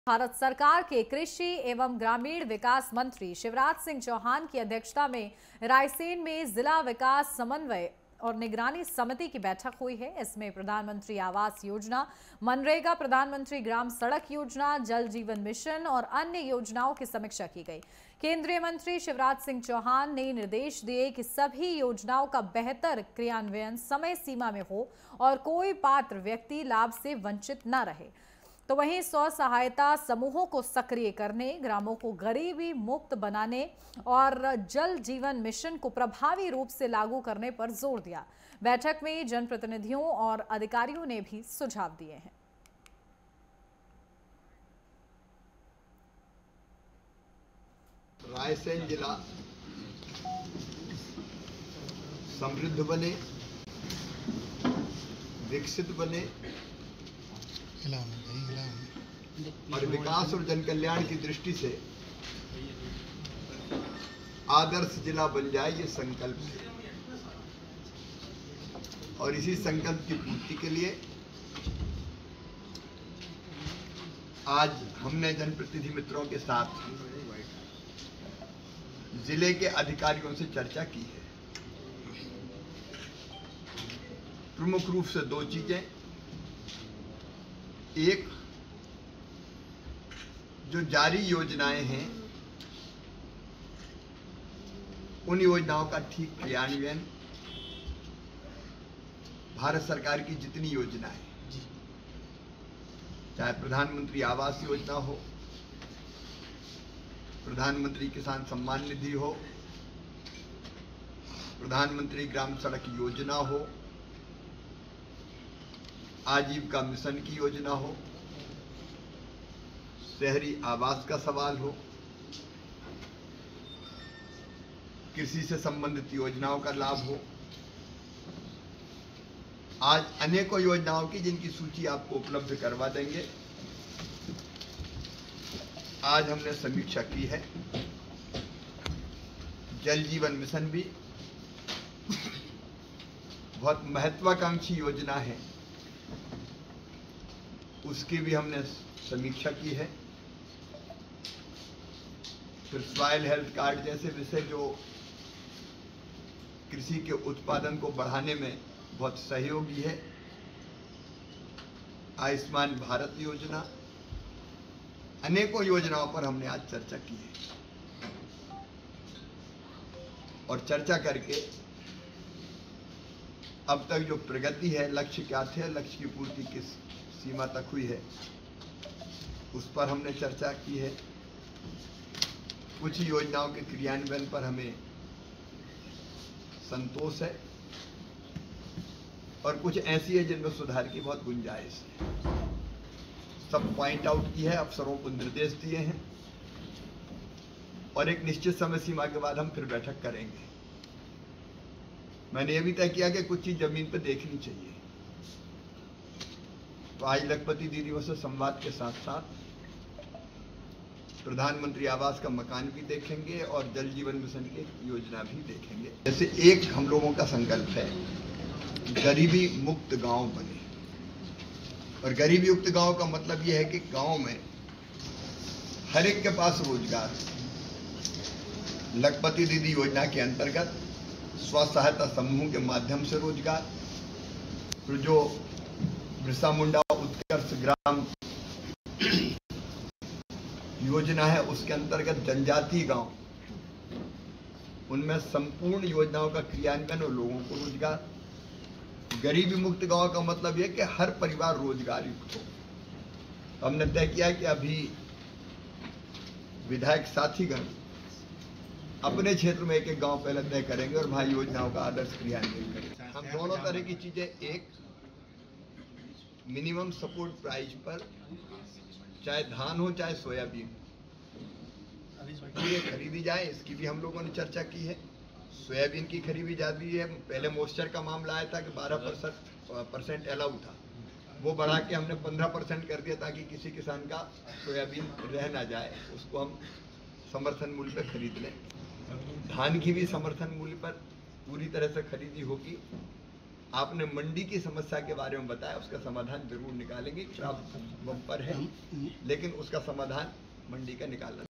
भारत सरकार के कृषि एवं ग्रामीण विकास मंत्री शिवराज सिंह चौहान की अध्यक्षता में रायसेन में जिला विकास समन्वय और निगरानी समिति की बैठक हुई है। इसमें प्रधानमंत्री आवास योजना, मनरेगा, प्रधानमंत्री ग्राम सड़क योजना, जल जीवन मिशन और अन्य योजनाओं की समीक्षा की गई। केंद्रीय मंत्री शिवराज सिंह चौहान ने निर्देश दिए कि सभी योजनाओं का बेहतर क्रियान्वयन समय सीमा में हो और कोई पात्र व्यक्ति लाभ से वंचित न रहे। तो वहीं स्व सहायता समूहों को सक्रिय करने, ग्रामों को गरीबी मुक्त बनाने और जल जीवन मिशन को प्रभावी रूप से लागू करने पर जोर दिया। बैठक में जनप्रतिनिधियों और अधिकारियों ने भी सुझाव दिए हैं। रायसेन जिला समृद्ध बने, विकसित बने और विकास और जन कल्याण की दृष्टि से आदर्श जिला बन जाए, ये संकल्प है। और इसी संकल्प की पूर्ति के लिए आज हमने जनप्रतिनिधि मित्रों के साथ जिले के अधिकारियों से चर्चा की है। प्रमुख रूप से दो चीजें, एक जो जारी योजनाएं हैं उन योजनाओं का ठीक क्रियान्वयन, भारत सरकार की जितनी योजनाएं, चाहे प्रधानमंत्री आवास योजना हो, प्रधानमंत्री किसान सम्मान निधि हो, प्रधानमंत्री ग्राम सड़क योजना हो, आजीविका मिशन की योजना हो, शहरी आवास का सवाल हो, कृषि से संबंधित योजनाओं का लाभ हो, आज अनेकों योजनाओं की जिनकी सूची आपको उपलब्ध करवा देंगे। आज हमने समीक्षा की है। जल जीवन मिशन भी बहुत महत्वाकांक्षी योजना है, उसकी भी हमने समीक्षा की है। फिर सॉइल हेल्थ कार्ड जैसे विषय जो कृषि के उत्पादन को बढ़ाने में बहुत सहयोगी है, आयुष्मान भारत योजना, अनेकों योजनाओं पर हमने आज चर्चा की है। और चर्चा करके अब तक जो प्रगति है, लक्ष्य क्या थे, लक्ष्य की पूर्ति किस सीमा तक हुई है, उस पर हमने चर्चा की है। कुछ योजनाओं के क्रियान्वयन पर हमें संतोष है और कुछ ऐसी है जिनमें सुधार की बहुत गुंजाइश है। सब पॉइंट आउट की है, अफसरों को निर्देश दिए हैं और एक निश्चित समय सीमा के बाद हम फिर बैठक करेंगे। मैंने यह भी तय किया कि कुछ चीज जमीन पर देखनी चाहिए। तो आज लखपति दीदियों से संवाद के साथ साथ प्रधानमंत्री आवास का मकान भी देखेंगे और जल जीवन मिशन की योजना भी देखेंगे। जैसे एक हम लोगों का संकल्प है, गरीबी मुक्त गांव बने। और गरीबी मुक्त गांव का मतलब यह है कि गांव में हर एक के पास रोजगार। लखपति दीदी योजना के अंतर्गत स्व सहायता समूह के माध्यम से रोजगार, फिर जो बिरसा मुंडा उत्कर्ष ग्राम योजना है उसके अंतर्गत जनजातीय गांव, उनमें संपूर्ण योजनाओं का क्रियान्वयन और लोगों को रोजगार। गरीबी मुक्त गांव का मतलब यह कि हर परिवार रोजगार युक्त हो। हमने तय किया कि अभी विधायक साथीगण अपने क्षेत्र में एक एक गांव पहले तय करेंगे और वहां योजनाओं का आदर्श क्रियान्वयन करेंगे। हम दोनों तरह की चीजें, एक मिनिमम सपोर्ट प्राइस पर चाहे धान हो चाहे सोयाबीन ये खरीदी जाए, इसकी भी हम लोगों ने चर्चा की है। सोयाबीन की खरीदी जाती है। पहले मॉइस्चर का मामला आया था कि 12% अलाउ था, वो बढ़ा के हमने 15% कर दिया ताकि किसी किसान का सोयाबीन रह ना जाए, उसको हम समर्थन मूल्य पर खरीद लें। धान की भी समर्थन मूल्य पर पूरी तरह से खरीदी होगी। आपने मंडी की समस्या के बारे में बताया, उसका समाधान जरूर निकालेंगे। क्रॉप बम्पर है, लेकिन उसका समाधान मंडी का निकालना